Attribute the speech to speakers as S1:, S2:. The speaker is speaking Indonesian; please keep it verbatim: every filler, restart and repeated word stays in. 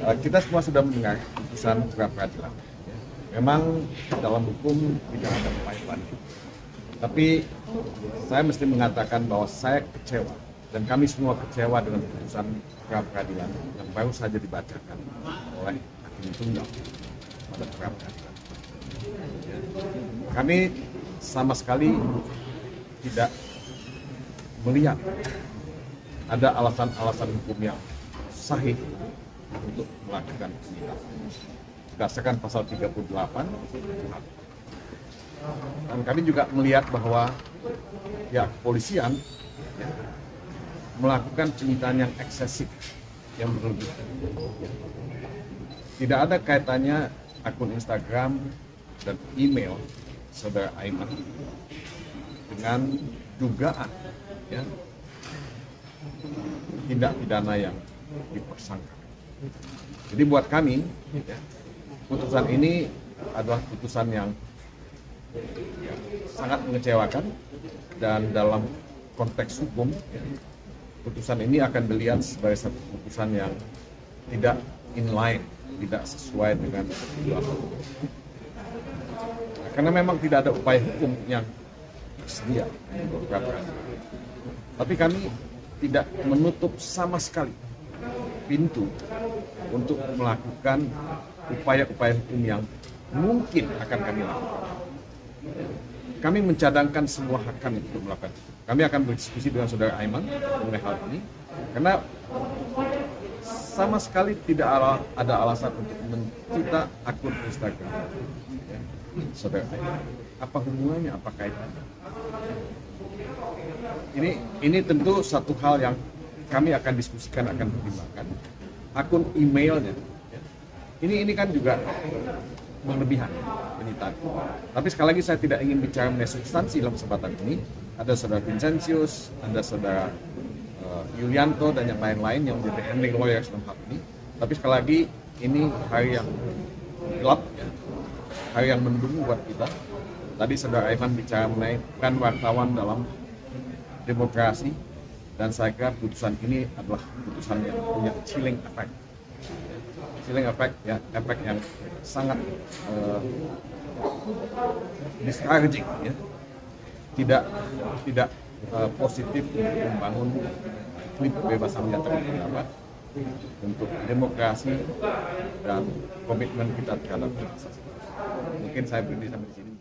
S1: Uh, kita semua sudah mendengar putusan pra peradilan. Memang dalam hukum tidak ada upaya banding. Tapi saya mesti mengatakan bahwa saya kecewa dan kami semua kecewa dengan putusan pra peradilan yang baru saja dibacakan oleh Hakim Tunggal pada pra peradilan. Kami sama sekali tidak melihat ada alasan-alasan hukum yang sahih untuk melakukan penyitaan berdasarkan pasal tiga puluh delapan. Dan kami juga melihat bahwa ya kepolisian ya, melakukan penyitaan yang eksesif, yang berlebihan. Tidak ada kaitannya akun Instagram dan email saudara Aiman dengan dugaan ya, tindak pidana yang dipersangkakan. Jadi buat kami ya, putusan ini adalah putusan yang ya, sangat mengecewakan, dan dalam konteks hukum ya, putusan ini akan dilihat sebagai satu putusan yang tidak inline, tidak sesuai dengan ketentuan hukum. Nah, karena memang tidak ada upaya hukum yang tersedia untuk pra peradilan. Tapi kami tidak menutup sama sekali pintu untuk melakukan upaya-upaya hukum yang mungkin akan kami lakukan. Kami mencadangkan semua hak kami untuk melakukan itu. Kami akan berdiskusi dengan saudara Aiman mengenai hal ini, karena sama sekali tidak ada alasan untuk mencita akun Instagram ya, saudara Aiman. Apa hubungannya, apa kaitannya? Ini ini tentu satu hal yang kami akan diskusikan, akan pertimbangkan. Akun emailnya Ini ini kan juga berlebihan penyitaan. Tapi sekali lagi saya tidak ingin bicara mengenai substansi dalam kesempatan ini. Ada saudara Vincentius, ada saudara uh, Yulianto dan yang lain-lain yang menjadi handling lawyers dalam hal ini. Tapi sekali lagi ini hari yang gelap, ya. Hari yang mendung buat kita. Tadi saudara Aiman bicara mengenai peran wartawan dalam demokrasi, dan saya kira putusan ini adalah putusan yang punya chilling effect. Chilling effect ya, efek yang sangat uh, discouraging ya, tidak tidak uh, positif untuk membangun iklim kebebasan menyatakan pendapat, untuk demokrasi dan komitmen kita terhadap demokrasi. Mungkin saya berhenti sampai di sini.